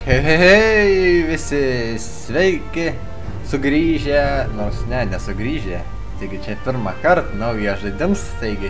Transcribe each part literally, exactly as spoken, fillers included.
Hei, hei, hei, visi sveiki, sugrįžę, nors ne, nesugrįžę, taigi čia pirmą kartą naują žaidims, taigi,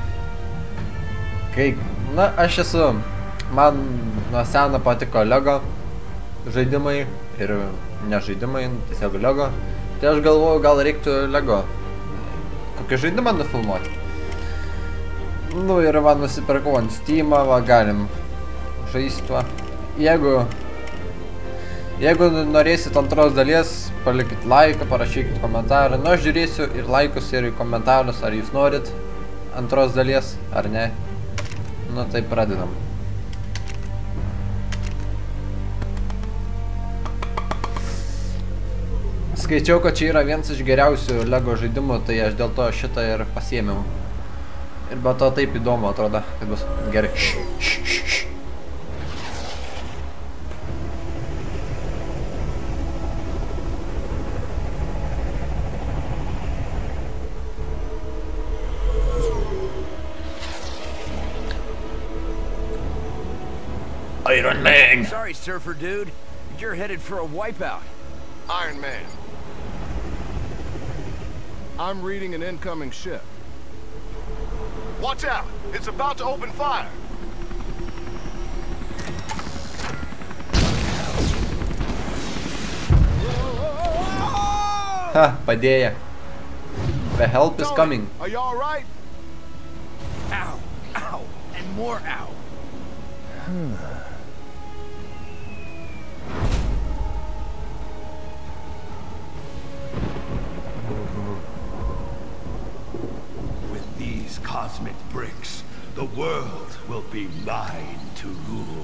kai, na, aš esu, man nuo seno patiko Lego žaidimai ir ne žaidimai, tiesiog Lego, tai aš galvoju, gal reiktų Lego kokį žaidimą nufilmuoti. Nu ir va, nusipirkau ant Steam'ą, va, galim žaisti tuo. Jeigu Jeigu norėsit antros dalies, palikit laiką, parašykit komentarą. Nu, aš žiūrėsiu ir laikus, ir komentarus, ar jūs norit antros dalies, ar ne. Nu, tai pradedam. Skaičiau, kad čia yra vienas iš geriausių Lego žaidimų, tai aš dėl to šitą ir pasiėmiau. Ir be to taip įdomu atrodo, kad bus gerai. Iron Man! Sorry, surfer dude. You're headed for a wipeout. Iron Man. I'm reading an incoming ship. Watch out! It's about to open fire! Ha, padėję. The help is Tony, coming. Are you all right? Ow, ow, and more ow. With these cosmic bricks, the world will be mine to rule.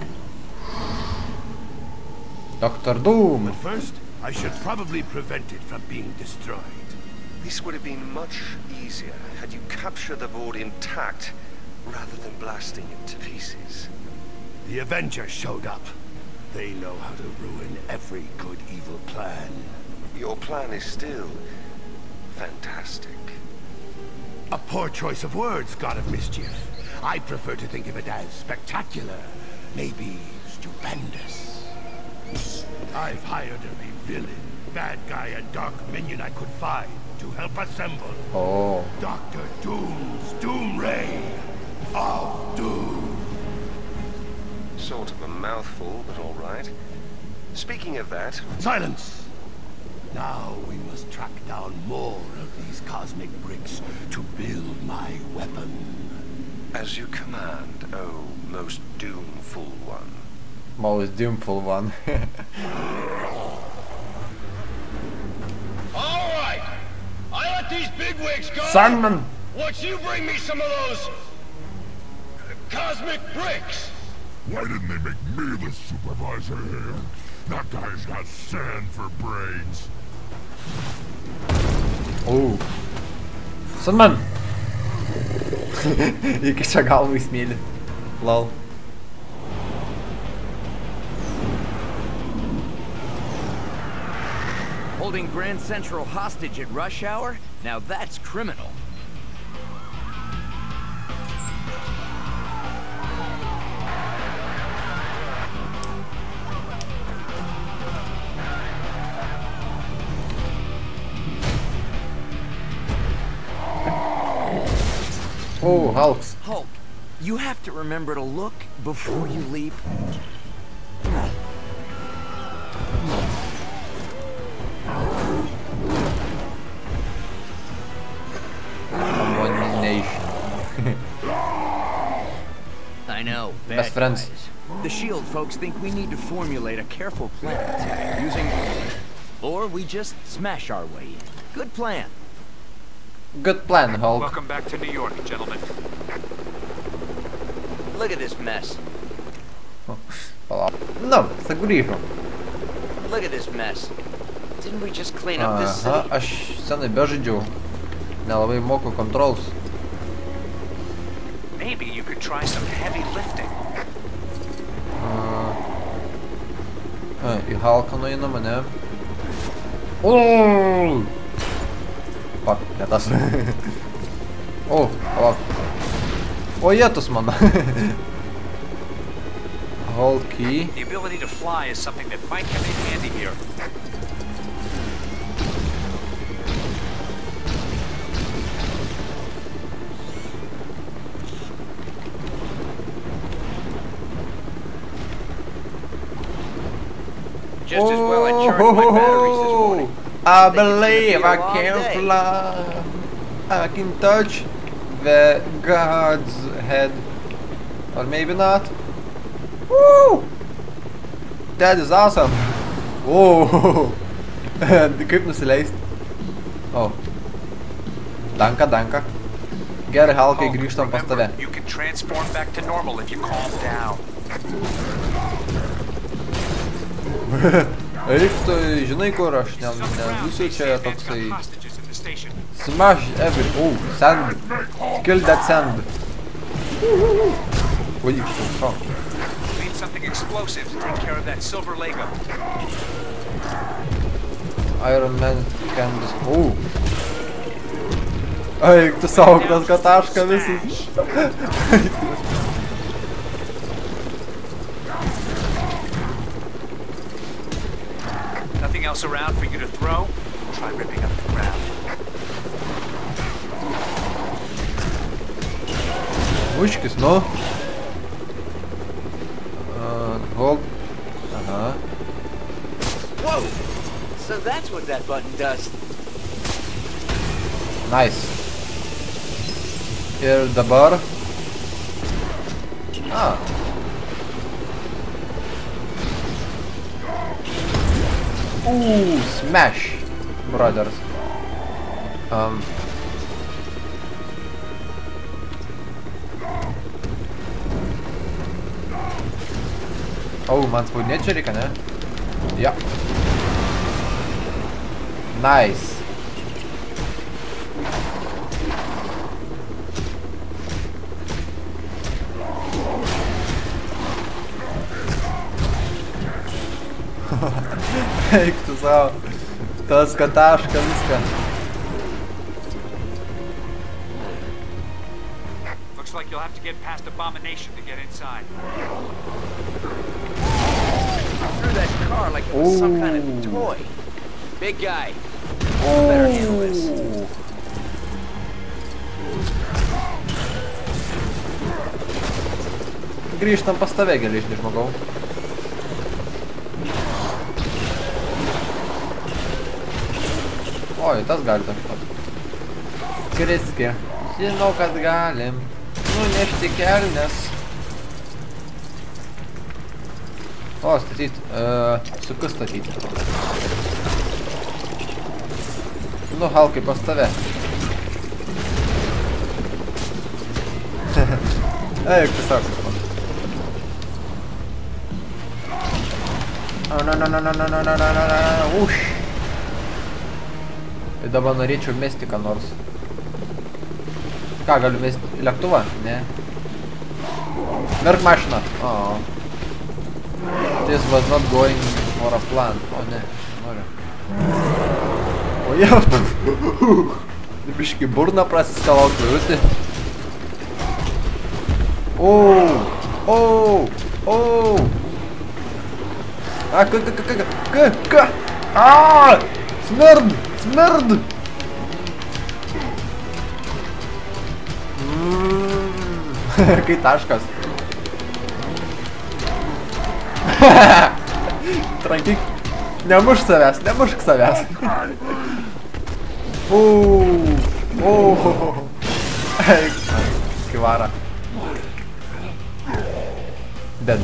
Doctor Doom. But first, I should probably prevent it from being destroyed. This would have been much easier had you captured the board intact, rather than blasting it to pieces. The Avengers showed up. They know how to ruin every good evil plan. Your plan is still fantastic. A poor choice of words, God of Mischief. I prefer to think of it as spectacular, maybe stupendous. I've hired every villain, bad guy, and dark minion I could find to help assemble Oh. Doctor Doom's Doom Ray of Doom. Sort of a mouthful, but all right. Speaking of that, Silence! Now we must track down more of these cosmic bricks to build my weapon. as you command, oh most doomful one. Most doomful one. All right, I let these bigwigs go. Simon! Once you bring me some of those uh, cosmic bricks. Why didn't they make me the supervisor here? That guy's got sand for brains. Oh. Simon! Įkiša galvą į smėlį. Lol. Holding Grand Central hostage at rush hour? Now that's criminal. Oh, Hulks. Hulk, you have to remember to look before you leap. Abomination. I know, bad Best friends. guys. The SHIELD folks think we need to formulate a careful plan using... Or we just smash our way in. Good plan. Good plan, Hulk. Welcome back to New York, gentlemen. Look at this mess. Palauk. Nu, sugrįžom. Look at this mess. Didn't we just clean up this Aha, city? aš senai bežaidžiau. Nelabai moku controls. Maybe you could try some heavy lifting. Uh, a, į Hulką nueinam, ne? Oh! Fuck, ne tas. Oh, palauk. O, jėtus mano. Hold key. The ability to fly is something that might come in handy here. Just as well I charged my batteries this morning. I Think it's gonna believe be a I long can day. fly. I can touch the God's head. Or maybe not. Woo! That is awesome. Whoa! Kaip nusileist. Oh. Danka, danka. Gerai, Halkai, grįžtam pas tave. You can transform back to normal if you calm down. Eik, tu žinai kur aš, ne, nebūsiu čia toksai... Smash every... Oh, sand. Kill that sand. Oi, oh. Need something explosive to take care of that silver Lego. Iron Man can just... Oh. Eik, tu saug tas katašką visus. Nothing else around for you to throw? Try ripping up the ground. Uškis, nu. Uh, hold. Uh-huh. Whoa! So that's what that button does. Nice. Ir dabar. Ah. Ooh, smash, brothers. Um. Oh, man spaudinėt čia reikia, ne? Ja. Nice. Eik tu savo. Tas kataška viską. Looks like you'll have to get past Abomination to get inside. Threw that car like it was some kind of toy. Big guy. Better handle this. Grįžtam pas tave, geležinį žmogau. Oi, tas gali kažką. Kriski. Žinau, kad galim nunešti kelnes. O, statyt. Uh, suku statyt. Nu, Halkai, pas tave. Eik, tiesiog. Oh, no, no, no, no, no, no, no, no, no, no, uš. Ir dabar norėčiau mesti ką nors. Ką, galiu mesti lėktuvą? Ne. Merk mašiną. Oh. This was not going for a plan. O, ne. Noriu. O, jau. Biškai burną prasiskalau kliūti. O. O. O. A, k, k, k, k, k, k. A. Smerd. Smerd! Mm. Kai taškas. Trankyk. Nemušk savęs, nemušk savęs. Uuu. Uuu. Eik. Skivara. Dead.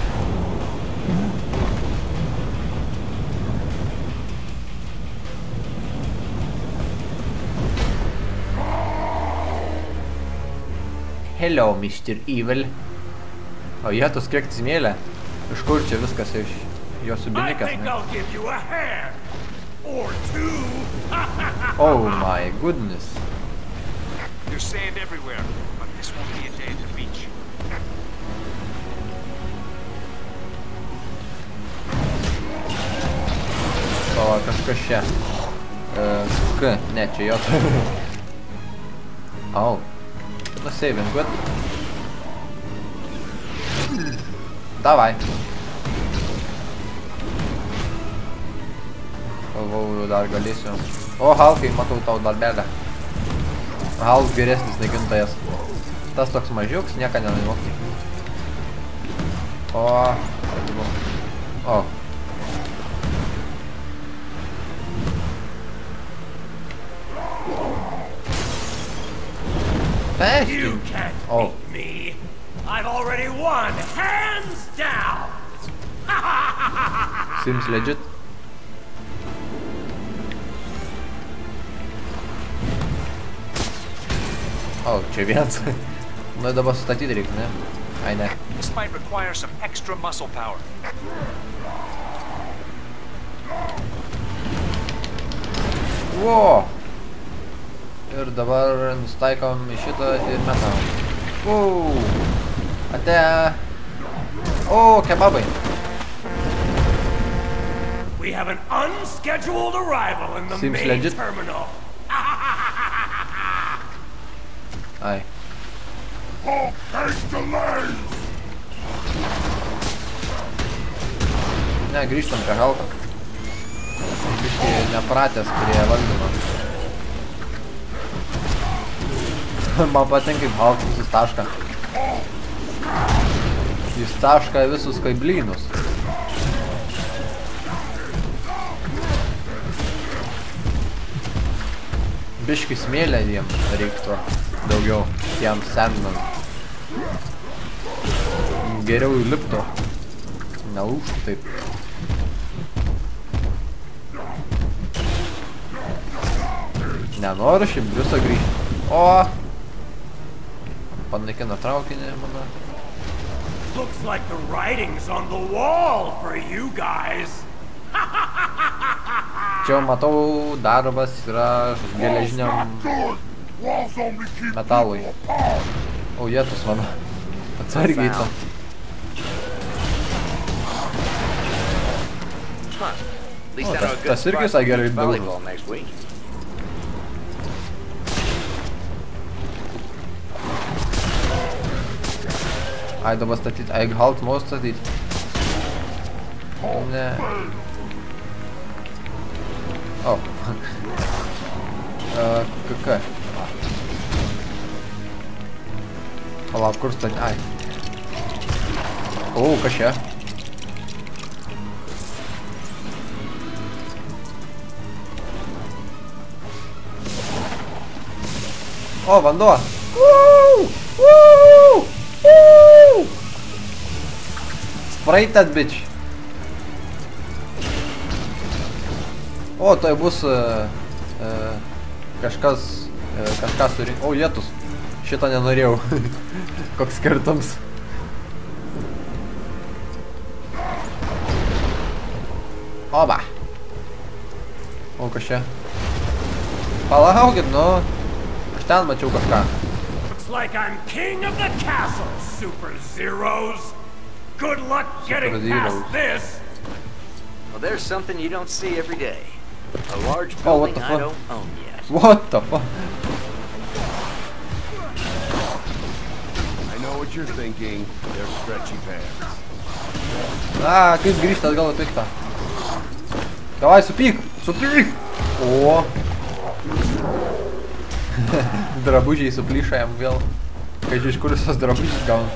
Hello, mister Evil. O, jėtus, kiek smėlė. Iš kur čia viskas iš jo subinikas, ne? Oh my goodness. There's sand everywhere, but this won't be a day at the beach. O, kažkas čia. Uh, K, ne, čia jo. Au. No saving, good. Davai. Galvoju, dar galėsiu. O, Halkai, matau tau darbelę. Halk geresnis naikintojas. Tas toks mažiuks, nieka nenainuok. O, o. You can't Oh. beat me. I've already won, hands down. Seems legit. O, čia vienas. Nu, dabar sustatyti reikia, ne? Ai, ne. This might require some extra muscle power. Vo! Ir dabar nustaikom į šitą ir metam. Vau! Ate! O, kebabai! We have an unscheduled arrival in the Seems main legit. terminal. Ai. Hulk hates delays! Ne, grįžtam prie Halko. Biškai nepratęs prie valdymo. Man patinka, kaip Halk visus taška. Jis taška visus kaiblynus. Biškai smėlę jiem reiktų daugiau, jam sendant. Geriau įliptų. Nelūžtų taip. Nenoriu šiaip Briusą grįžti. O! Panaikina traukinį, mano. Looks like the writing's on the wall for you guys. Čia matau, darbas yra geležiniam metalui. O, jėtus mano. Atsargiai to. At least I Oh, know a tas- good tas irgi spot visai to gerai do daug. volleyball next week. Ai, dabar statyti. Ai, halt mau statyti. Ne. O. Uh, K. Palauk, kur statyti? Ai. O, kas čia? O, vanduo. Woo! Woo! Woo! Spray that bitch. O, tai bus uh, uh, kažkas, uh, kažkas turi. O, jėtus. Šitą nenorėjau. Koks skirtums. Oba. O, kas čia? Palaukit, nu. Aš ten mačiau kažką. Looks like I'm king of the castle, Super Zeros. Good luck getting Zeros. past this. Well, there's something you don't see every day. A large Oh, what building the I fuck? don't own yet. What the fuck? I know what you're thinking. They're stretchy pants. A, kaip grįžti atgal į piktą. Davai, supyk! Supyk! O! Drabužiai suplyša jam vėl. Kai iš kur visos drabužiais gauna.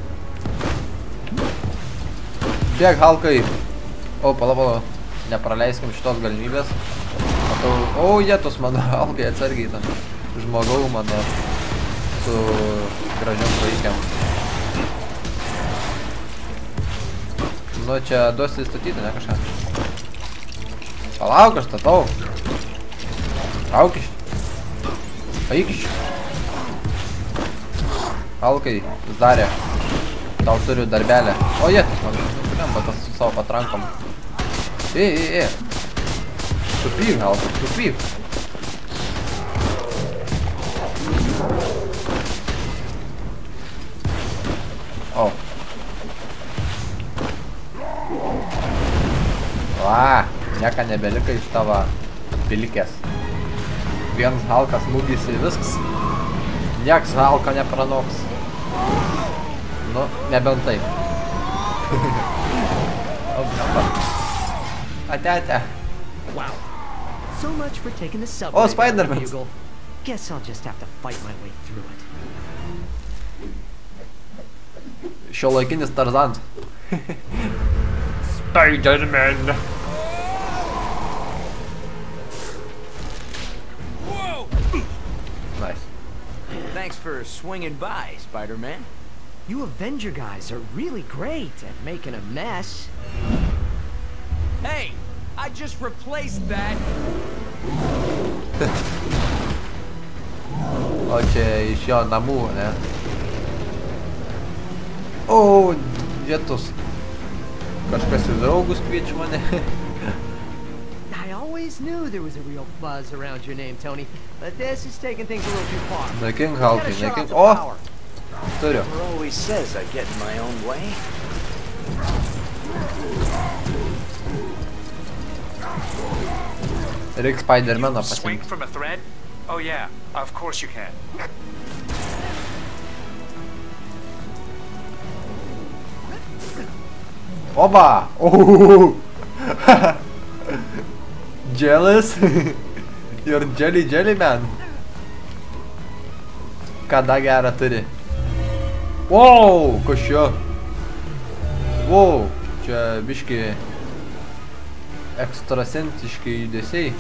Bėg, Halkai! O, pala, pala. Nepraleiskim šitos galimybės. Matau... O, jėtus mano, Halkai, atsargiai tam. Žmogau mano. Su gražiom vaikiam. Nu, čia duosi statyti, ne kažką. Palauk, aš statau. Trauk iš. Paik iš. Halkai, jis darė. Tau turiu darbelę. O, jėtus man. Lemba tas su savo patrankom. Ei, ei, ei. Supyk, Halkai, supyk. O. Va, nieka nebelika iš tavo pilikės. Vienas Halkas smūgis ir viskas. Nieks Halko nepranoks. Nu, nebent taip. O, blemba. Ate, ate. Wow. So much for taking the subway. Oh, Spider-Man. Bugle. Guess I'll just have to fight my way through it. Šiuolaikinis Tarzanas. Spider-Man. Whoa! Nice. Thanks for swinging by, Spider-Man. You Avenger guys are really great at making a mess. Hey, I just replaced that. O čia iš jo namų, ne? O, vietos. Kažkas į draugus kviečia mane. I always knew there was a real buzz around your name, Tony, but this is taking things a little too far. Naikink Gotta Hulkai, shut off naikink. the O! power. Turiu. It always says I get in my own way. Reik Spider-Maną Swing pasimti. from a thread? Oh yeah, of course you can. Oba! Ooh! Jealous? You're jelly jelly man. Kada gerą turi. Wow! Kas čia? Wow! Čia biški ekstrasentiški judesiai.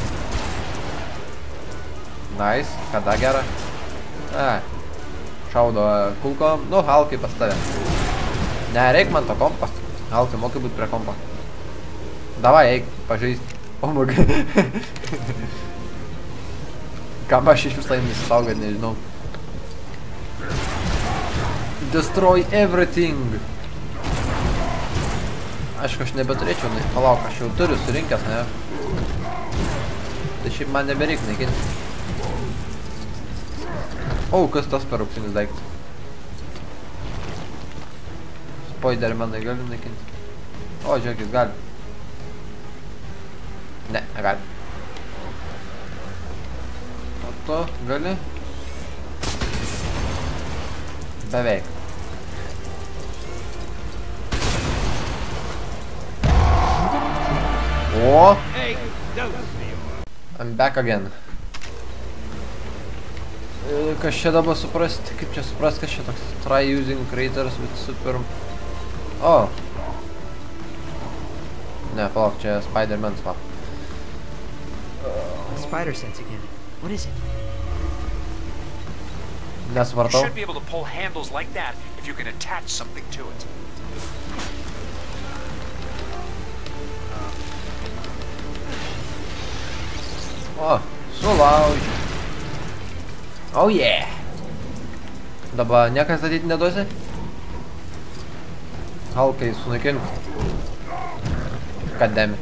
Nice. Kada gerą? A. Šaudo kulko. Nu, Hulkai pas tave. Ne, reik man to kompa. Hulkai, mokai būt prie kompa. Davai, eik, pažaist. O, magai. Kam aš iš visai nesisaugat, nežinau. Destroy everything. Aišku, aš nebeturėčiau, ne, palauk, aš jau turiu surinkęs, ne. Tai šiaip man nebereik naikinti. O, kas tas per auksinis daiktas? Spider-Manai gali naikinti. O, žiūrėkit, gali. Ne, negali. O tu gali? Beveik. O! I'm back again. E, kas čia dabar suprasti? Kaip čia suprasti, kas čia toks? Try using creators with super... O! Ne, palauk, čia Spider-Man va. Spider sense again. What is it? You Nesvartau. should be able to pull handles like that if you can attach something to it. O, sulaužiu. Oh yeah. Dabar niekas statyti neduosi? Hulkai, sunaikink. Kademi.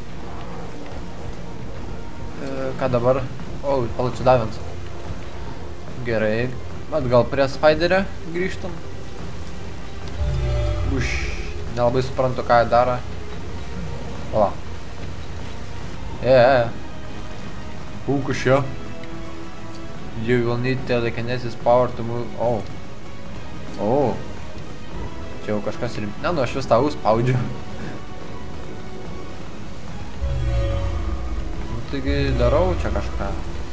E, ką dabar? O, palačiu davins. Gerai. Atgal prie Spiderio grįžtam. Už. Nelabai suprantu, ką jie daro. O. E, e.Ūkus šio. You will need telekinesis power to move. Oh. Oh. Čia jau kažkas rim... Ne, nu aš vis tau spaudžiu. Nu, taigi darau čia kažką.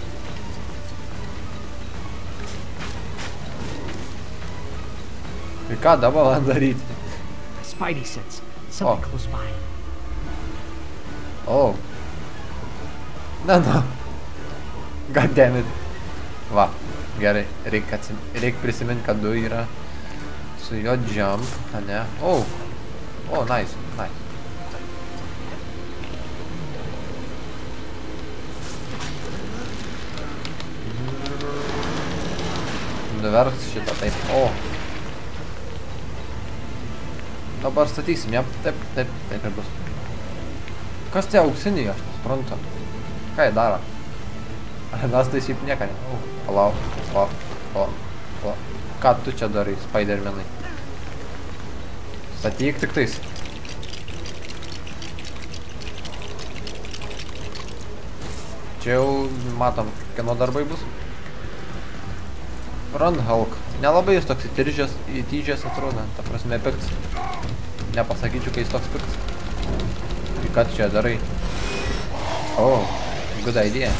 Ir ką dabar man daryti? Spidey sense. Something Oh. close by. Oh. Ne, nu. God damn it. Va, gerai. Reik, atsim... Reik prisiminti, kad du yra su jo jump, a ne? Oh. Oh, nice, nice. Nuverks šitą taip. O. Dabar statysim, jam. Taip, taip, taip ir bus. Kas tie auksiniai, aš nesuprantu. Ką jie daro? Mes taisyt nieką ne. O, palauk, palauk, palauk, palauk. Ką tu čia darai, Spider-Manai? Statyk tik tais. Čia jau matom, kieno darbai bus. Run Hulk. Nelabai jis toks įtiržęs, įtyžęs atrodo, ta prasme piktas. nepasakyčiau, kai jis toks piktas. Tai ką tu čia darai? Oh, good idea.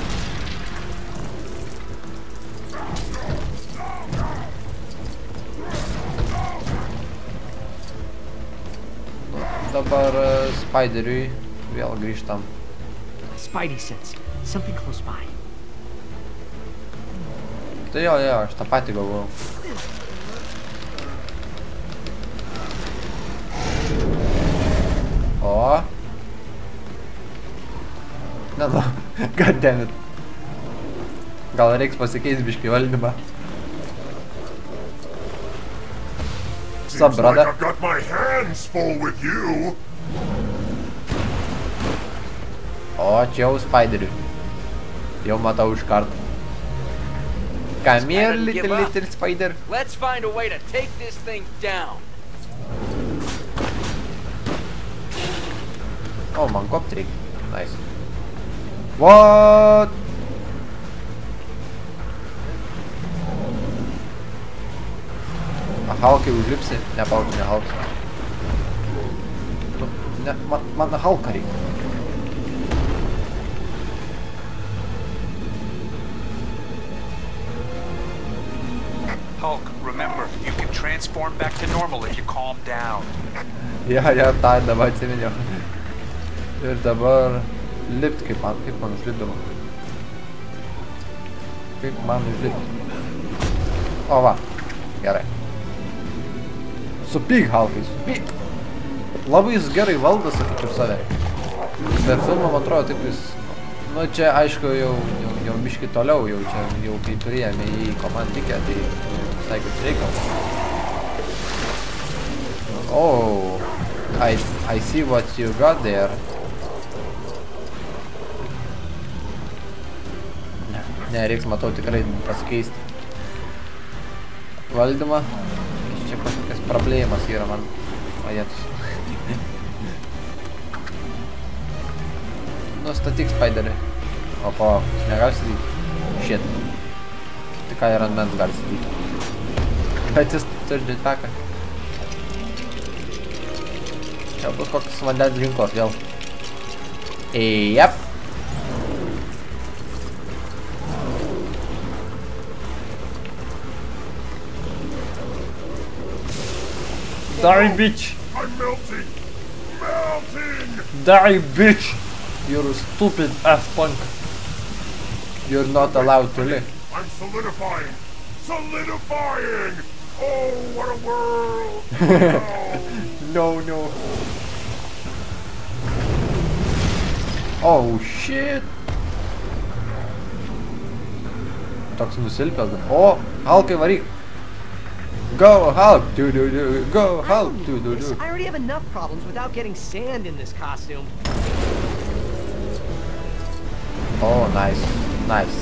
Dabar Spideriui vėl grįžtam. Spidey sense. Something close by. Tai jo, jo, aš tą patį galvojau. O. Ne, nu, goddammit. Gal reiks pasikeisti biškį valdymą. Sup, brother? I've got my hands full with you. O, čia jau Spideriui. Jau matau iš karto. Come here, little, little spider. Let's find a way to take this thing down. Oh, man kopt reikia. Nice. What? A Halkai užlipsi? Ne, palauk, ne Halkai. Nu, ne, man, man Halką reikia. Hulk, remember, you can transform back to normal if you calm down. Ja, ja, tą dabar atsiminiau. Ir dabar lipt, kaip man, kaip man užlipdavo. Kaip man užlipti. O va, gerai. Supyk, Halkai, supyk. Labai jis gerai valdo, sakyčiau, save. Bet filmą, man atrodo, taip jis... Nu, čia, aišku, jau, jau, jau biški toliau, jau čia, jau kai priėmė į komandikę, tai visai kaip reikalas. Oh, I, I see what you got there. Ne, ne, reiks, matau, tikrai pasikeisti valdymą. Čia kažkokias problemas yra man. Ajetus. Nustatyk Spiderį. O po, jis negali sėdyti? Shit. Tai ką Iron Man gali sėdyti? Bet jis turi jetpacką. Čia bus kokias vandens ginklas vėl. Jep. Die, bitch! I'm melting! Melting! Die, bitch! You're a stupid ass punk. You're not allowed to live. I'm solidifying! Solidifying! Oh, what a world! No, no. Oh, shit! Toks nusilpęs. O, Halkai varyk! Go, Hulk! Do, do, do. Go, Hulk! Do, do, do. I already have enough problems without getting sand in this costume. Oh, nice. Nice.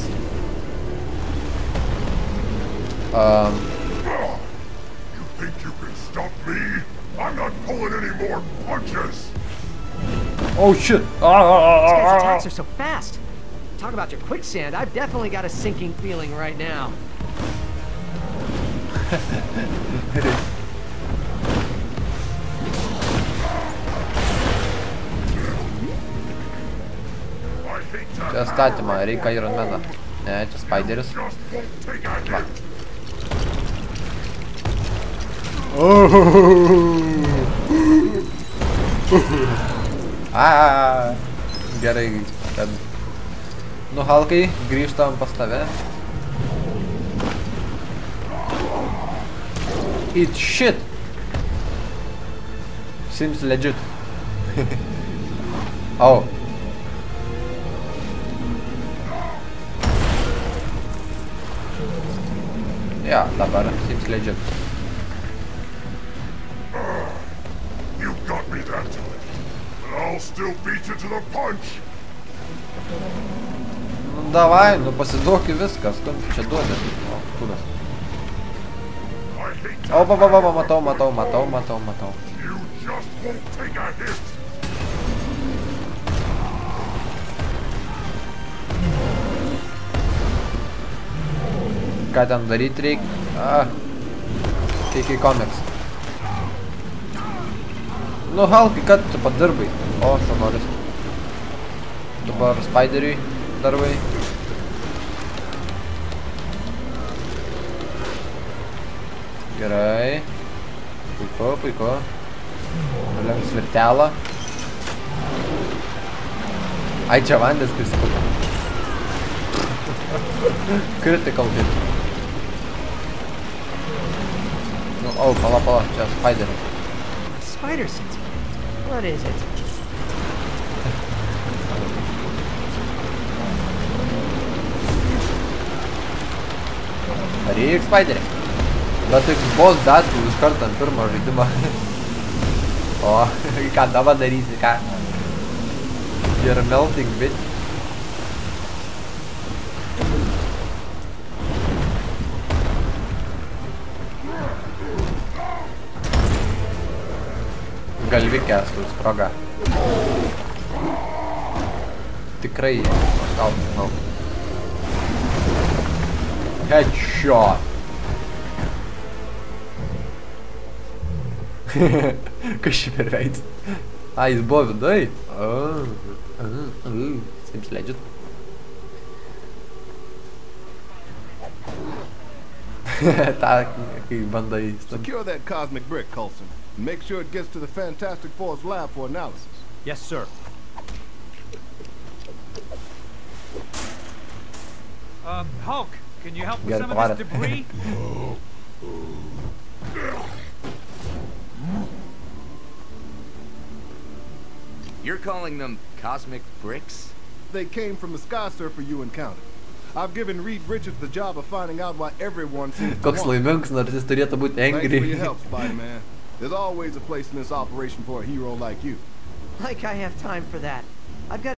Um. You think you can stop me? I'm not pulling any more punches! Oh, shit! Ah, ah, ah, These guys' ah, attacks are so fast. Talk about your quicksand. I've definitely got a sinking feeling right now. Čia statymą, reikia Iron Maną. Ne, čia Spideris. Va. Aaaa. Gerai, kad... Nu, Halkai, grįžtam pas tave. Eat shit! Seems legit. Oh. Yeah, dabar seems legit. You got me that time, but I'll still beat you to the punch. Nu davai, nu pasiduok į viskas, kam čia duodi. O, kūdas. O, va, va, va, va, matau, matau, matau, matau, matau. You just won't take a hit. Ką ten daryti reikia? Ah. K K Comics. Nu, Hulkai, kad tu padirbai? O, šaunuolis. Dabar Spideriui darbai. Gerai. Puiku, puiku. Nulems svirtelą. Ai, čia vandės prisipūta. Critical hit. Nu, au, pala, pala, čia Spideris. Spider sense. What is it? Varyk Spiderį. Bet tik boss datų iš karto ant pirmo žaidimą. O, ką dabar darysi, ką? You're melting, bitch. Galvikės tu sproga. Tikrai, aš tau žinau. Headshot. Kas šį per veids? A, jis buvo vidai? Oh, oh, oh. Seems legit. Ta, kai bandai... Secure that cosmic brick, Coulson. Make sure it gets to the Fantastic Four's lab for analysis. Yes, sir. Uh, Hulk, can you help with Get some it, of this it. debris? You're calling them cosmic bricks? They came from the Sky Surfer you encountered. I've given Reed Richards the job of finding out why everyone seems to Koks want. laimingas, nors jis turėtų būti Thanks for your angry. help, Spider-Man. There's always a place in this operation for a hero like you. Like I have time for that. I've got